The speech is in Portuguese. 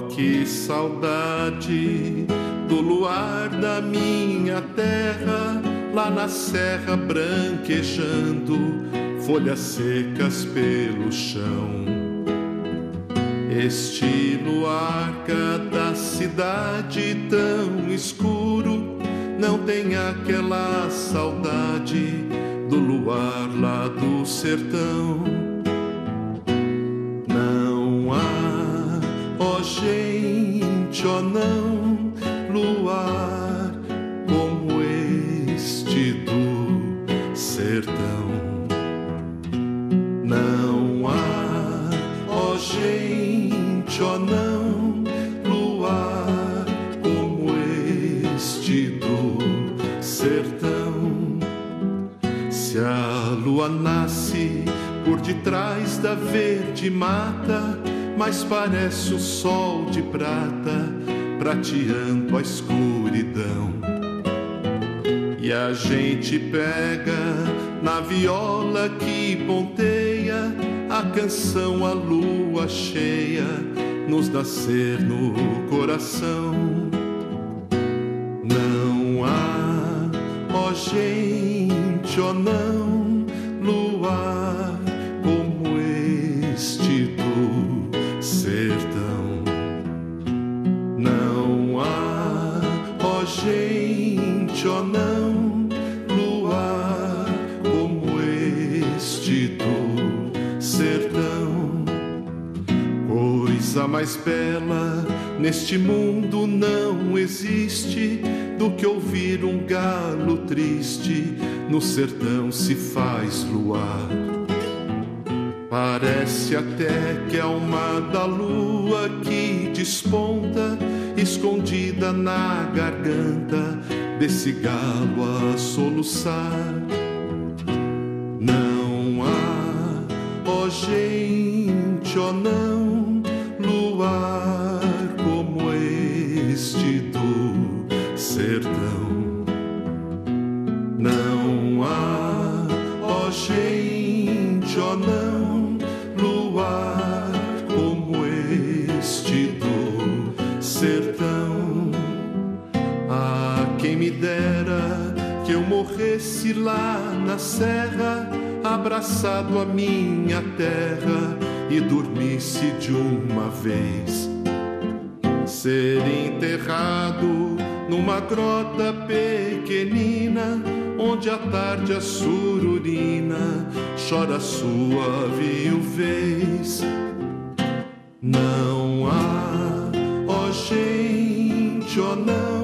Que saudade do luar da minha terra, lá na serra branquejando, folhas secas pelo chão. Este luar da cidade tão escuro não tem aquela saudade do luar lá do sertão. Não há, ó gente, ó não, luar como este do sertão. Não há, ó gente, ó não, luar como este do sertão. Se a lua nasce por detrás da verde mata, mas parece o sol de prata prateando a escuridão. E a gente pega na viola que ponteia a canção, a lua cheia nos nascer no coração. Não há, ó gente, ó não, luar como este do sertão. Não há, ó gente, ó não, luar como este do sertão. Coisa mais bela neste mundo não existe do que ouvir um galo triste, no sertão se faz luar. Parece até que é uma da lua que desponta, escondida na garganta desse galo a soluçar. Não há, ó gente, ó não, luar como este do sertão. Não há, ó gente, ó não, luar como este do sertão. Ah, quem me dera que eu morresse lá na serra, abraçado à minha terra, e dormisse de uma vez. Ser enterrado numa grota pequenina, onde à tarde a sururina chora sua viuvez. Não há, ó gente, ó não,